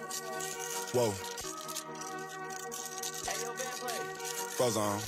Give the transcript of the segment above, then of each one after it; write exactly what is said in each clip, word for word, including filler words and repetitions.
Whoa. Frozone.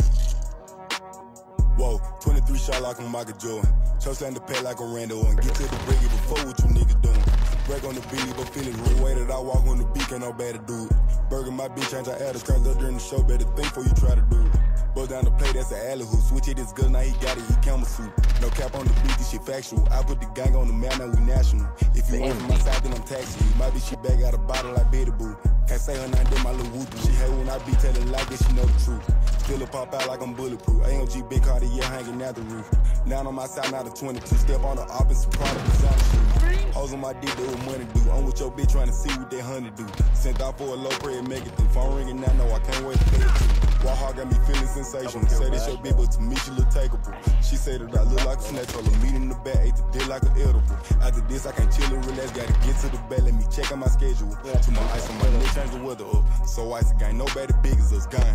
Whoa. twenty-three shot like a Michael Jordan. Chokeland the pay like a Randall. And get to the briggy before what you niggas doing. Break on the beat, but feeling real way that I walk on the beat, ain't no bad to do it. Burger my bitch, change our address, scratch up during the show, better think before you try to do it. Bust down the play, that's an alley hoop. Switch it, it's good, now he got it, he camel suit. No cap on the beat, this shit factual. I put the gang on the map, now we national. If you ain't from my side, then I'm taxing you. My bitch, she back out a bottle like Betty Boo. Can't say her name, then my little whoop. She hate when I be telling like this, she know the truth. Still a pop out like I'm bulletproof. A M G big car, yeah, hanging out the roof. Now on my side, now the twenty-two. Step on the opposite product, design shoes. Hoes on my dick, they what money do. I'm with your bitch trying to see what that honey do. Sent out for a low prayer, make it through. Phone ringing now, no, I can't wait to pay it too. Walk hard got me feeling sensational. Say this your bitch, but to me she look takeable. She said that I look like a snatch. Told her meet in the back, ate the dick like an edible. After this, I can't chill and relax. Gotta get to the bed, let me check on my schedule. To my ice on my neck, change the weather up. So ice gang, nobody big as us, gang.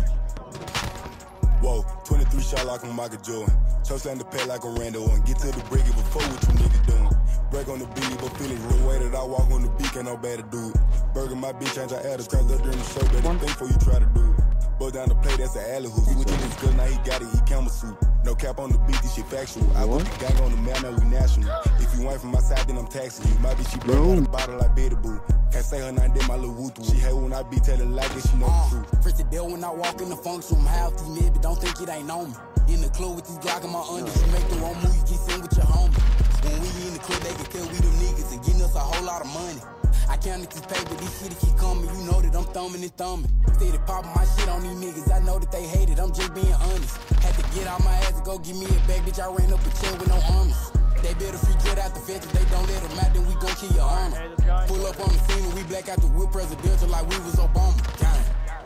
Whoa, twenty-three shot like a Michael Jordan. Chokeland the pay like a Randall. And get to the briggy before what you niggas doing. Break on the beat, but feeling real way that I walk on the beat, ain't no bad to do it. Burger my bitch, change our address, scratch up during the show, better think before you try to do it. Bust down the play, that's an alley hoop. Switch it, it's good, now he got it, he camel suit. No cap on the beat, this shit factual. I put the gang on the map, now we national. If you ain't from my side, then I'm taxing you. My bitch, she back out a bottle like Betty Boo. Can't say her name, then my little woo. She hate when I be telling like this, she know the truth. First the deal when I walk in the function, I'm healthy, mid, but don't think it ain't on me. In the club with these Glock in my under, you make the wrong move, you get seen with your homie. When we in the club, they can tell we them niggas and getting us a whole lot of money. I counted this paper, this shit keep coming, you know that I'm thumbing and thumbing. Steady popping my shit on these niggas, I know that they hate it, I'm just being honest. Had to get out my ass and go give me a bag, bitch, I ran up a chair with no armors. They better free get out the fence, if they don't let them out, then we gon' kill your armor. Pull up on the scene when we black out the whip presidential like we was Obama. Gang.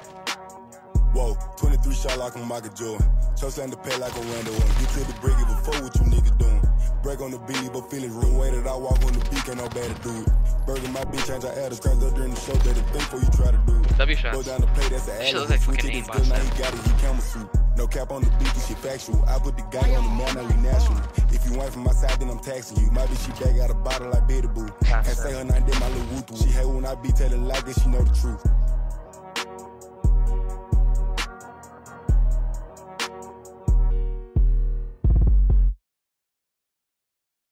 Whoa, twenty-three shot like a Michael Jordan. Chokeland the pay like a Randall. And get to the briggy before what you niggas doing. Break on the beat, but feeling real way that I walk on the beat, ain't no bad to do it. Burger my bitch, change our address, scratch up during the show, better think before you try to do it. W shots. Go down the play, that's an alley. Like Switch it, it's good, now he got it, he camel suit. No cap on the beat, this shit factual. I put the gang on the map, now we national. If you ain't from my side, then I'm taxing you. My bitch, she back out a bottle like Betty Boo. Can't say her name, then my little woo. She hate when I be telling like this, she know the truth.